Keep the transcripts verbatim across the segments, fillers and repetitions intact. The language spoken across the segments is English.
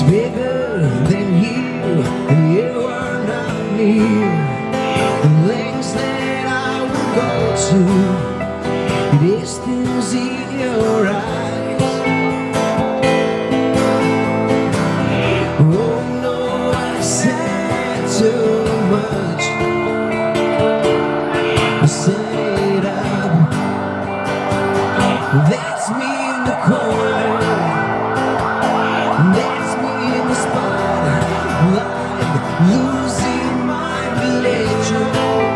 bigger than you, and you are not near the lengths that I would go to, distance in your eyes. Oh no, I said too much, I set it up. That's me in the corner, that's me in the spotlight, losing my religion,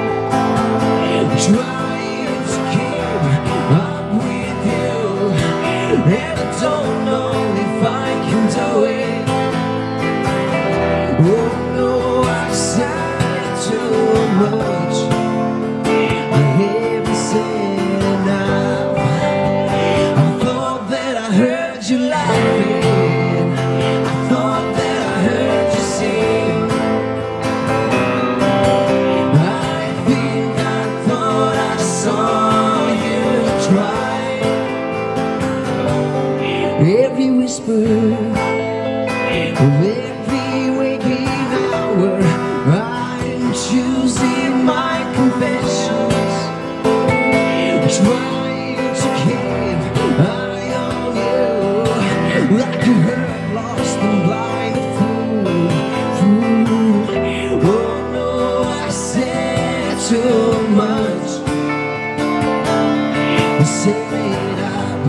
trying to keep up with you, and I don't know if I can do it. Oh no, I said too much, I haven't said enough. I thought that I heard you laughing, I thought that I heard you sing. I think I thought I saw you try. Every whisper of every waking hour, I'm choosing my confessions, trying to keep an eye on you, like a hurt, lost and blinded fool, fool. Oh no, I said too much, I set it up.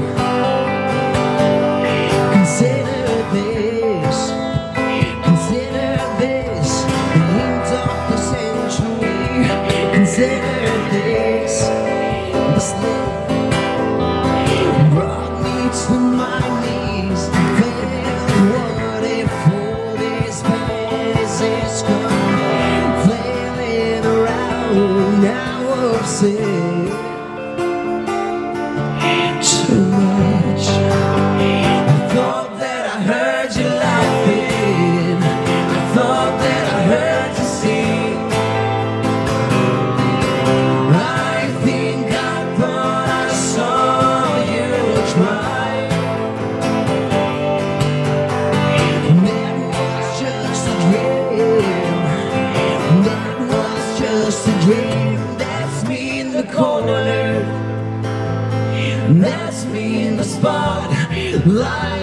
Consider this, consider this, the end of the century. Consider this, the slip brought me to my knees. Then what if all these fantasies come flailing around? Now I've said too much. I thought that I heard you laughing, I thought that I heard you sing. I think I thought I saw you try. That was just a dream, that was just a dream. That's me in the corner, that's me in the spotlight.